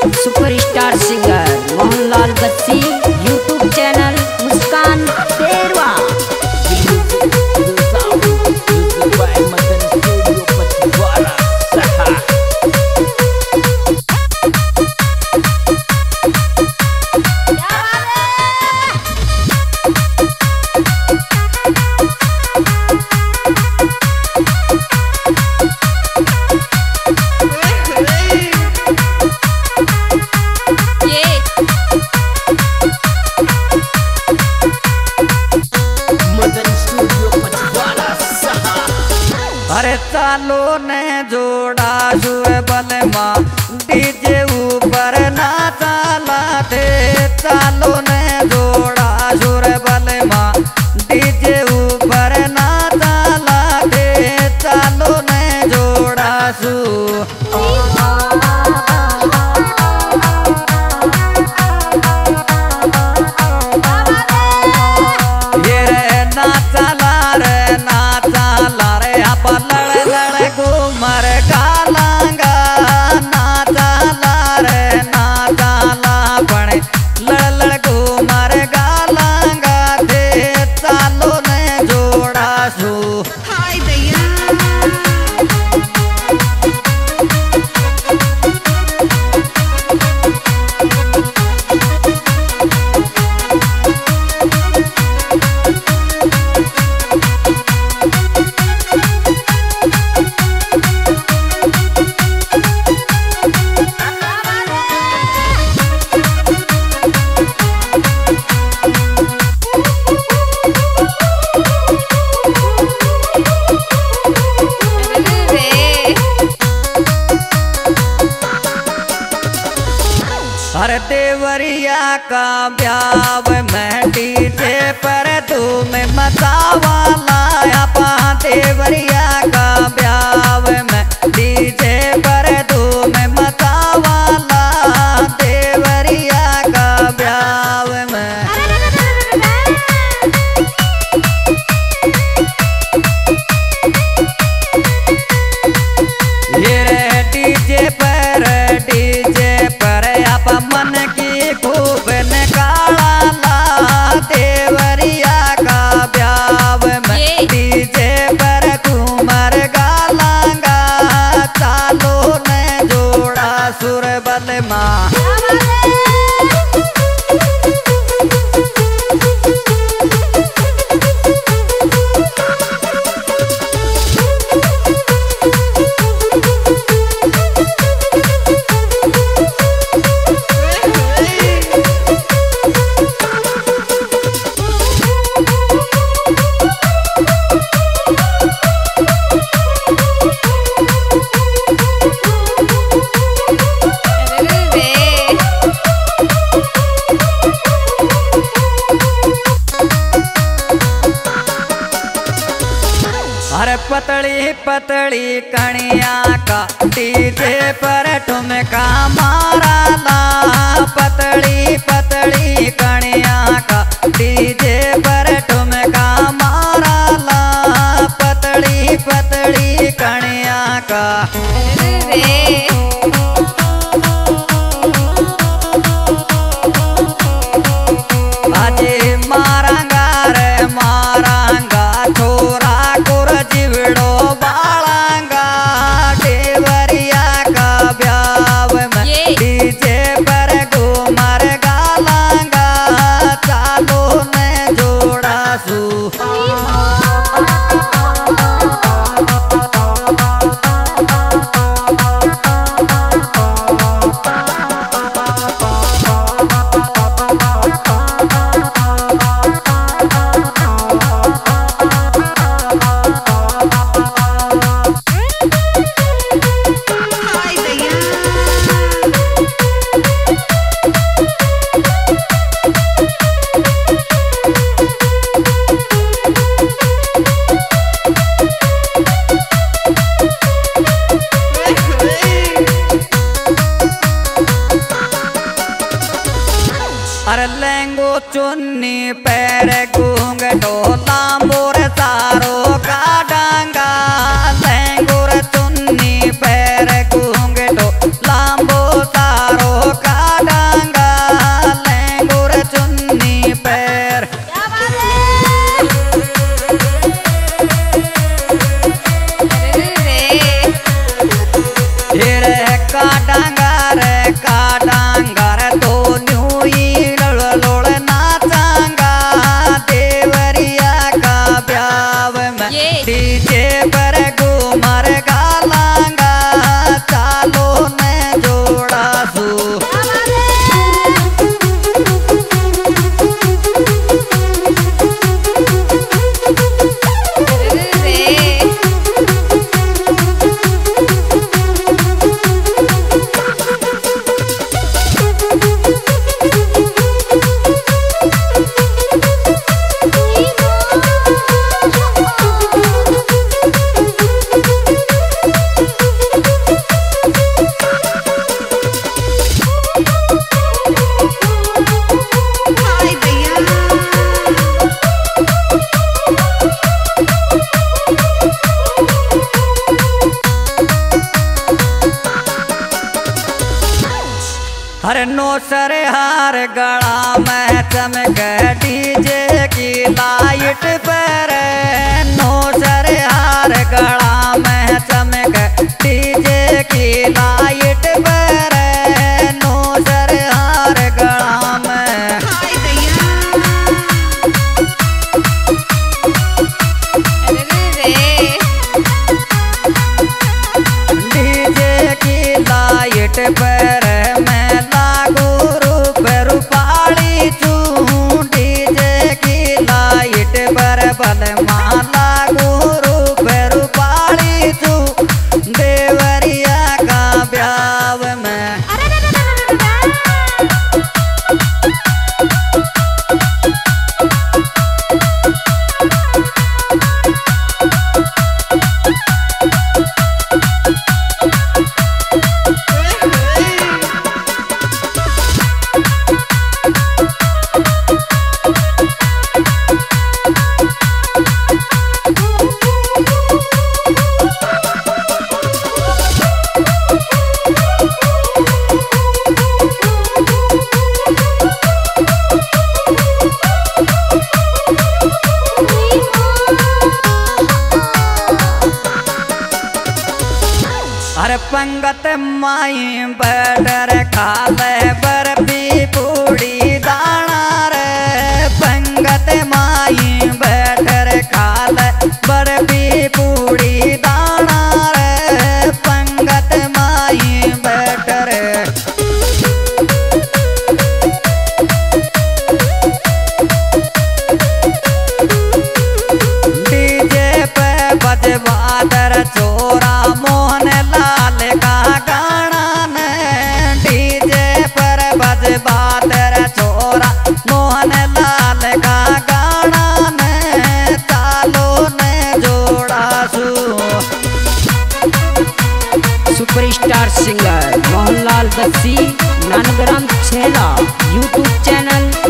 Superstar singer Mohanlal बच्ची, YouTube channel मुस्कान शेरवा। अरे चालो ने जोड़ा जुए बले माँ डीजे ऊपर ना चाला थे। चालो ने जोड़ा जुए बले माँ डीजे ऊपर ना चाला थे। चालो ने जोड़ा सु ये रे ना चाला रे ना चाला रे आप लड़ लड़ घूमर गालांगा ना चाला रे ना चाला बड़े लड़ लड़ घूमर गालांगा दे। चालो ने जोड़ा सु हाय दैया हर देवरिया का ब्याव में डीजे पर धूम मचावाला। आपा देवरिया का ब्याव में डीजे पर धूम मचावाला। देवरिया का ब्याव में ये रे डीजे पर आप मन की खूब निकाला। देवरिया का ब्याव में डीजे पर घूमर गालांगा। चालो ने जोड़ा सुर बल माँ अरे पतली पतली कणिया का डीजे पर ठुमका माराला। पतली पतली कणिया का डीजे पर ठुमका माराला। पतली पतली कणिया का अजे मारांगा रे मारांगा छोरा कुर जीवड़ो बालांगा। देवरिया का ब्याव में डीजे पर घूमर गालांगा। चालो ने जोड़ा सु घूमर गालांगा चालो ने जोड़ा सू। अरे नौसर हार गड़ा में चमक डीजे की लाइट पर। नौसर हार गड़ा में चमक डीजे की लाइट पर। नौसर हार गड़ा में डीजे की लाइट पर बल माला गुरु पेरू पाड़ी तू देवरिया का ब्याव में। अरे पंगत माई बैठर खाले बर्फी पूड़ी दाना रे। पंगत माई बैठर खाले बर्फी पूड़ी दाना रे। पंगत माई बैठर डीजे पे बजवादर चोरा मोहन लाल का गाना ने। डीजे पर बजवादर चोरा मोहन लाल का गाना ने। चालो ने जोड़ा सू। सुपरस्टार सिंगर मोहनलाल बस्सी, नानग्राम छेला, यूट्यूब चैनल